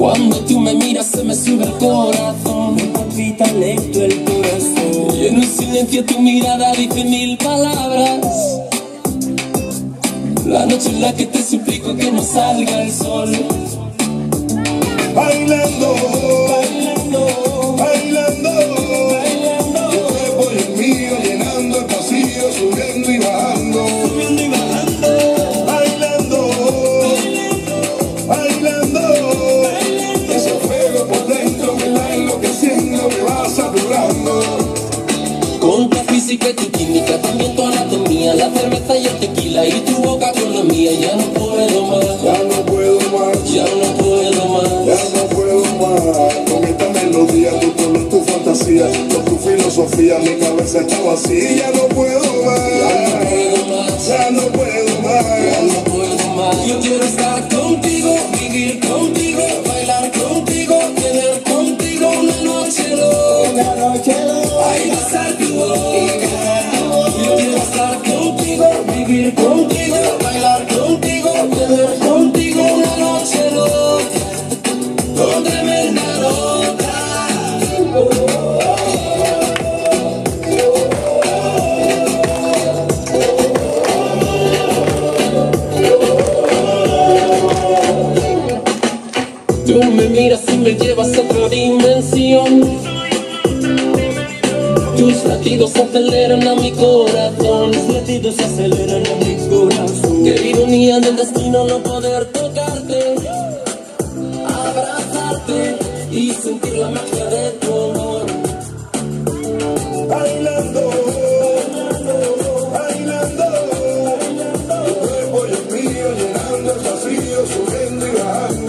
Cuando tú me miras se me sube el corazón, me palpita lento el corazón. Y en un silencio tu mirada dice mil palabras. La noche en la que te suplico que no salga el sol. Bailando, Bailando, bailando, bailando, tu cuerpo y el mío llenando el pasillo, subiendo y bajando. Subiendo y bajando, Bailando, bailando, ese fuego por dentro me va enloqueciendo, me va saturando. con tu física y tu química, también tu anatomía, la cerveza y el tequila y tu boca con la mía. Ya no puedo más, Ya no puedo más, ya no puedo más. ya no puedo más. Con esta melodía, tu color, tu fantasía, con tu filosofía, mi cabeza está vacía. Ya no puedo más, Ya no puedo más, ya no puedo más. ya no puedo más. Yo quiero estar contigo, vivir contigo, bailar contigo, tener contigo una noche loca. Ay, besar tu boca. Yo quiero estar contigo, vivir contigo, bailar contigo, tener contigo una noche loca, con tremenda nota. Tú me miras y me llevas a otra dimensión. Tus latidos aceleran a mi corazón. los latidos se aceleran en mi corazón. Qué ironía del destino no poder tocarte, abrazarte y sentir la magia de tu amor. Bailando, bailando, tu cuerpo y el mío llenando el vacío, subiendo y bajando.